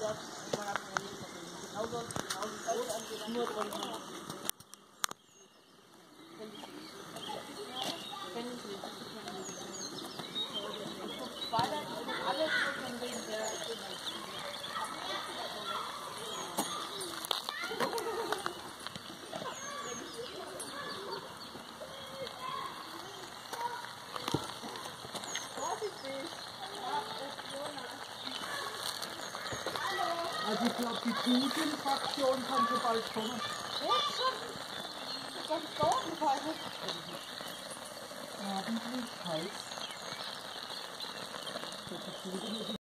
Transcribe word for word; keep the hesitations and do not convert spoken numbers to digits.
Also ich glaube, die Putin-Fraktion kann so bald kommen. Jetzt schon? Das ist Dorfenfall. Abendlich heiß.